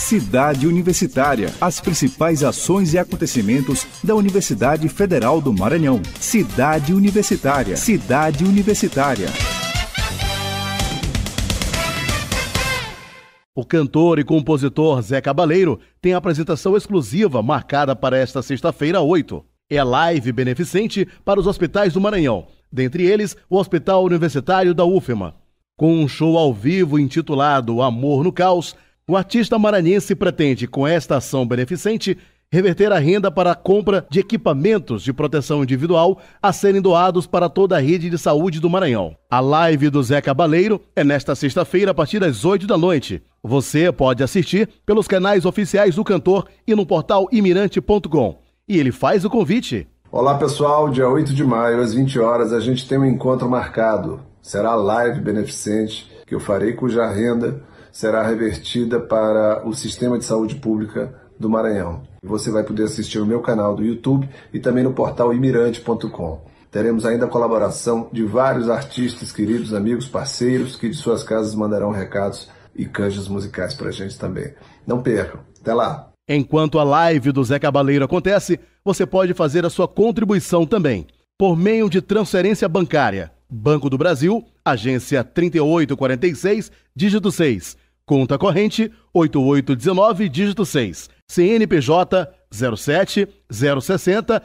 Cidade Universitária. As principais ações e acontecimentos da Universidade Federal do Maranhão. Cidade Universitária. Cidade Universitária. O cantor e compositor Zé Cabaleiro tem apresentação exclusiva marcada para esta sexta-feira, 8. É live beneficente para os hospitais do Maranhão, dentre eles o Hospital Universitário da UFMA. Com um show ao vivo intitulado Amor no Caos, o artista maranhense pretende, com esta ação beneficente, reverter a renda para a compra de equipamentos de proteção individual a serem doados para toda a rede de saúde do Maranhão. A live do Zé Cabaleiro é nesta sexta-feira a partir das 8 da noite. Você pode assistir pelos canais oficiais do cantor e no portal imirante.com. E ele faz o convite. Olá pessoal, dia 8 de maio às 20 horas a gente tem um encontro marcado. Será a live beneficente que eu farei, cuja renda será revertida para o Sistema de Saúde Pública do Maranhão. Você vai poder assistir no meu canal do YouTube e também no portal imirante.com. Teremos ainda a colaboração de vários artistas, queridos amigos, parceiros, que de suas casas mandarão recados e canjos musicais para a gente também. Não percam. Até lá! Enquanto a live do Zé Cabaleiro acontece, você pode fazer a sua contribuição também, por meio de transferência bancária. Banco do Brasil, agência 3846, dígito 6. Conta corrente 8819, dígito 6. CNPJ 07 060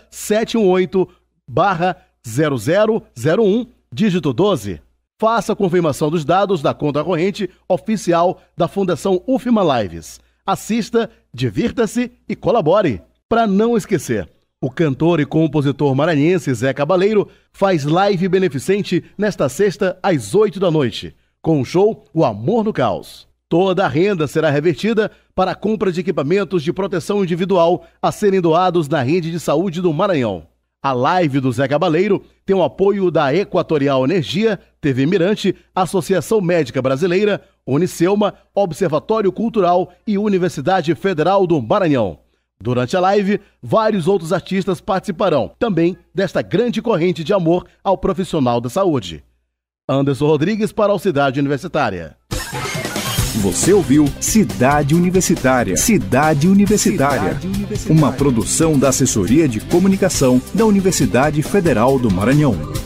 718/0001, dígito 12. Faça a confirmação dos dados da conta corrente oficial da Fundação UFMA Lives. Assista, divirta-se e colabore. Para não esquecer, o cantor e compositor maranhense Zé Cabaleiro faz live beneficente nesta sexta às 8 da noite, com o show O Amor no Caos. Toda a renda será revertida para a compra de equipamentos de proteção individual a serem doados na rede de saúde do Maranhão. A live do Zé Cabaleiro tem o apoio da Equatorial Energia, TV Mirante, Associação Médica Brasileira, Unicelma, Observatório Cultural e Universidade Federal do Maranhão. Durante a live, vários outros artistas participarão também desta grande corrente de amor ao profissional da saúde. Anderson Rodrigues para a Cidade Universitária. Você ouviu Cidade Universitária. Cidade Universitária. Uma produção da Assessoria de Comunicação da Universidade Federal do Maranhão.